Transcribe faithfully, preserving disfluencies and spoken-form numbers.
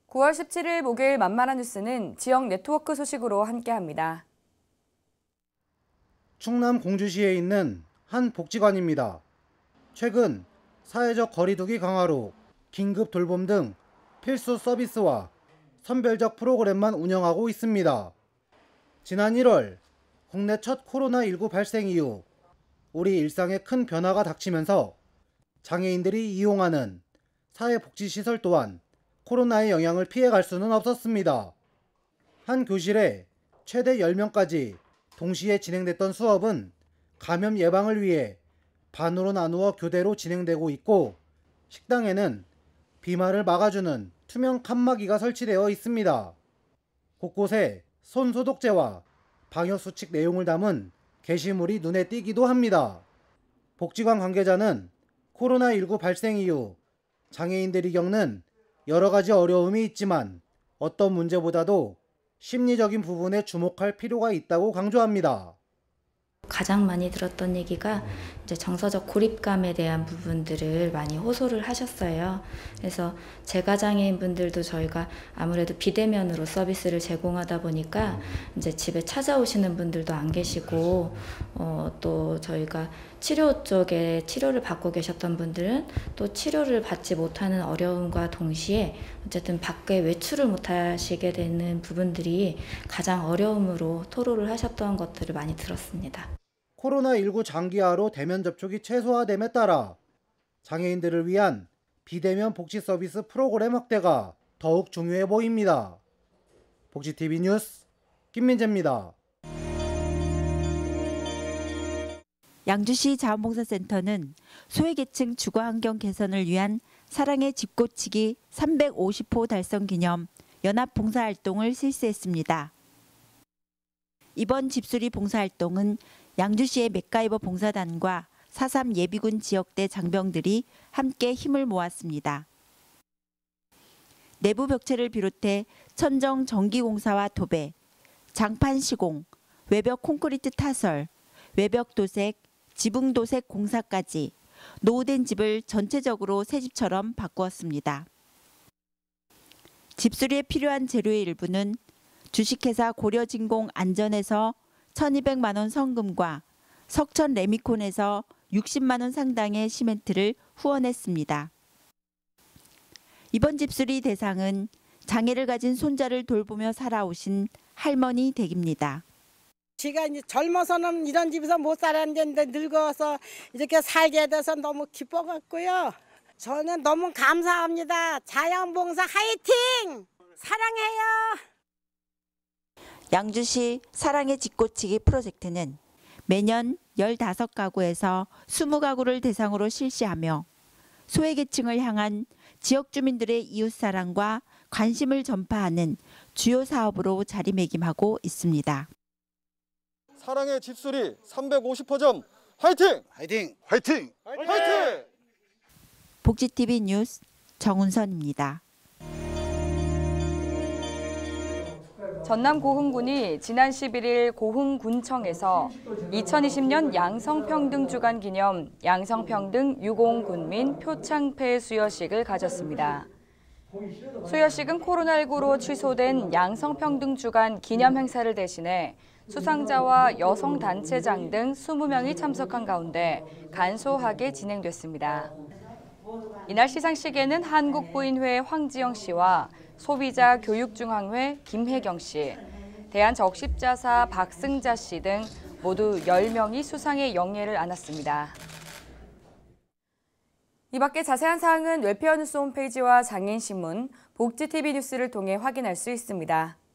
구월 십칠일 목요일 만만한 뉴스는 지역 네트워크 소식으로 함께합니다. 충남 공주시에 있는 한 복지관입니다. 최근 사회적 거리두기 강화로 긴급 돌봄 등 필수 서비스와 선별적 프로그램만 운영하고 있습니다. 지난 일월 국내 첫 코로나십구 발생 이후 우리 일상에 큰 변화가 닥치면서 장애인들이 이용하는 사회복지시설 또한 코로나의 영향을 피해갈 수는 없었습니다. 한 교실에 최대 열 명까지 동시에 진행됐던 수업은 감염 예방을 위해 반으로 나누어 교대로 진행되고 있고, 식당에는 비말을 막아주는 투명 칸막이가 설치되어 있습니다. 곳곳에 손 소독제와 방역수칙 내용을 담은 게시물이 눈에 띄기도 합니다. 복지관 관계자는 코로나십구 발생 이후 장애인들이 겪는 여러 가지 어려움이 있지만 어떤 문제보다도 심리적인 부분에 주목할 필요가 있다고 강조합니다. 가장 많이 들었던 얘기가 이제 정서적 고립감에 대한 부분들을 많이 호소를 하셨어요. 그래서 재가장애인 분들도 저희가 아무래도 비대면으로 서비스를 제공하다 보니까 이제 집에 찾아오시는 분들도 안 계시고, 어, 또 저희가 치료 쪽에 치료를 받고 계셨던 분들은 또 치료를 받지 못하는 어려움과 동시에 어쨌든 밖에 외출을 못 하시게 되는 부분들이 가장 어려움으로 토로를 하셨던 것들을 많이 들었습니다. 코로나십구 장기화로 대면 접촉이 최소화됨에 따라 장애인들을 위한 비대면 복지 서비스 프로그램 확대가 더욱 중요해 보입니다. 복지티비 뉴스 김민재입니다. 양주시 자원봉사센터는 소외계층 주거환경 개선을 위한 사랑의 집고치기 삼백오십 호 달성 기념 연합봉사활동을 실시했습니다. 이번 집수리 봉사활동은 양주시의 맥가이버 봉사단과 사삼 예비군 지역대 장병들이 함께 힘을 모았습니다. 내부 벽체를 비롯해 천정 전기공사와 도배, 장판 시공, 외벽 콘크리트 타설, 외벽 도색, 지붕 도색 공사까지 노후된 집을 전체적으로 새 집처럼 바꾸었습니다. 집수리에 필요한 재료의 일부는 주식회사 고려진공 안전에서 천이백만 원 성금과 석천 레미콘에서 육십만 원 상당의 시멘트를 후원했습니다. 이번 집수리 대상은 장애를 가진 손자를 돌보며 살아오신 할머니 댁입니다. 지가 이제 젊어서는 이런 집에서 못 살았는데 늙어서 이렇게 살게 돼서 너무 기뻐갖고요. 저는 너무 감사합니다. 자연봉사 화이팅! 사랑해요. 양주시 사랑의 집고치기 프로젝트는 매년 열다섯 가구에서 이십 가구를 대상으로 실시하며 소외계층을 향한 지역 주민들의 이웃사랑과 관심을 전파하는 주요 사업으로 자리매김하고 있습니다. 사랑의 집수리 삼백오십 호점 화이팅! 화이팅! 화이팅! 화이팅! 복지티비 뉴스 정운선입니다. 전남 고흥군이 지난 십일일 고흥군청에서 이천이십년 양성평등주간 기념 양성평등 유공군민 표창패 수여식을 가졌습니다. 수여식은 코로나십구로 취소된 양성평등주간 기념 행사를 대신해 수상자와 여성단체장 등 이십 명이 참석한 가운데 간소하게 진행됐습니다. 이날 시상식에는 한국부인회 황지영 씨와 소비자 교육중앙회 김혜경 씨, 대한적십자사 박승자 씨 등 모두 열 명이 수상의 영예를 안았습니다. 이 밖에 자세한 사항은 웰페어 뉴스 홈페이지와 장애인신문, 복지티비 뉴스를 통해 확인할 수 있습니다.